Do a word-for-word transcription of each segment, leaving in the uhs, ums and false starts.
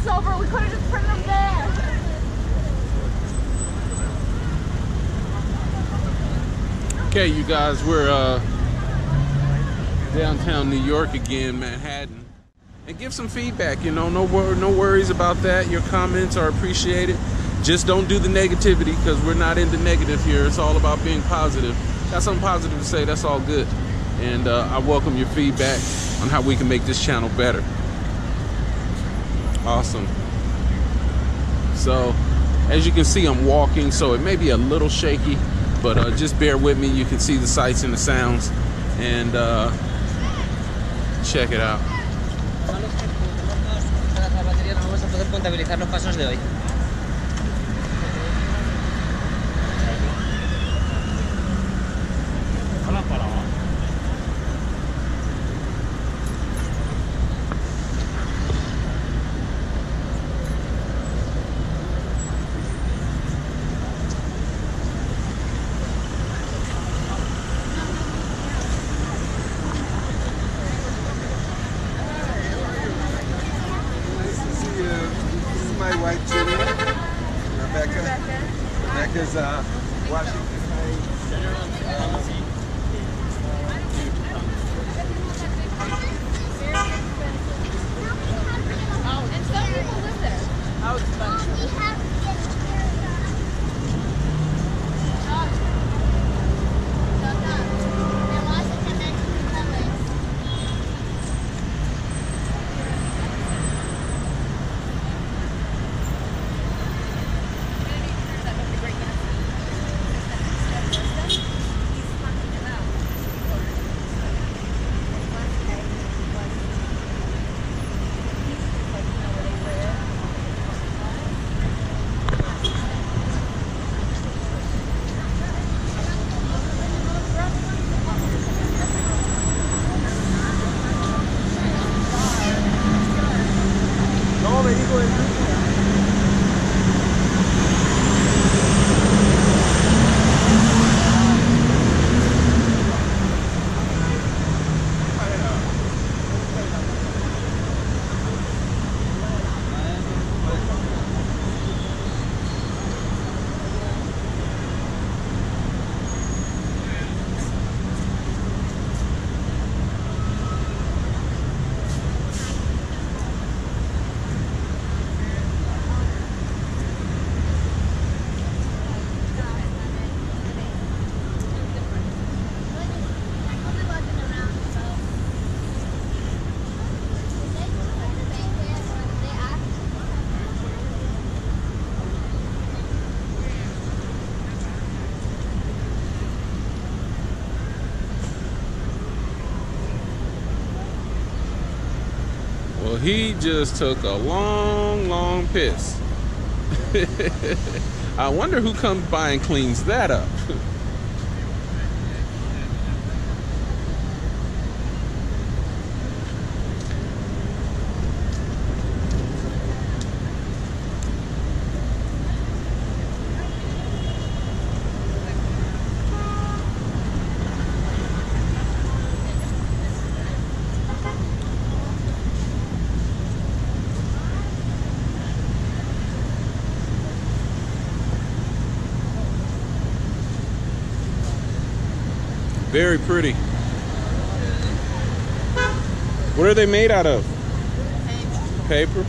books over. We could have just printed them there. Okay, you guys, we're uh, downtown New York again, Manhattan. And give some feedback, you know, no, wor no worries about that. Your comments are appreciated. Just don't do the negativity, because we're not into negative here. It's all about being positive. Got something positive to say, that's all good. And uh, I welcome your feedback on how we can make this channel better. Awesome. So, as you can see, I'm walking, so it may be a little shaky, but uh, just bear with me. You can see the sights and the sounds, and uh, check it out. Vamos a poder contabilizar los pasos de hoy. My wife Julia, Rebecca. Rebecca's uh, Washington Oh, and some people live there. Oh, it's fun. Well, he just took a long, long piss. I wonder who comes by and cleans that up. Very pretty. What are they made out of? Paper. Paper?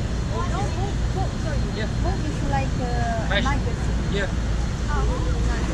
Yeah. Book is like a Nice. magazine. Yeah. Oh, nice.